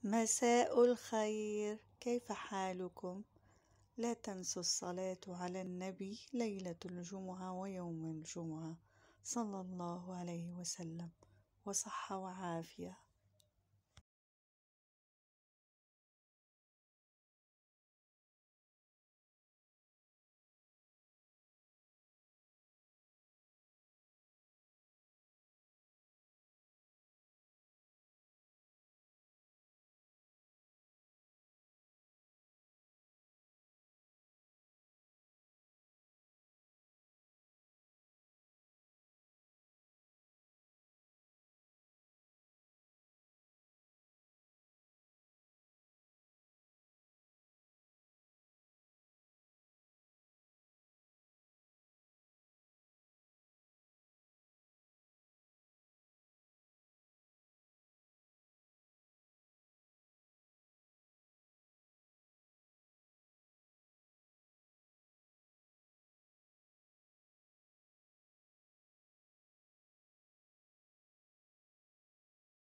مساء الخير، كيف حالكم؟ لا تنسوا الصلاة على النبي ليلة الجمعة ويوم الجمعة صلى الله عليه وسلم وصحة وعافية.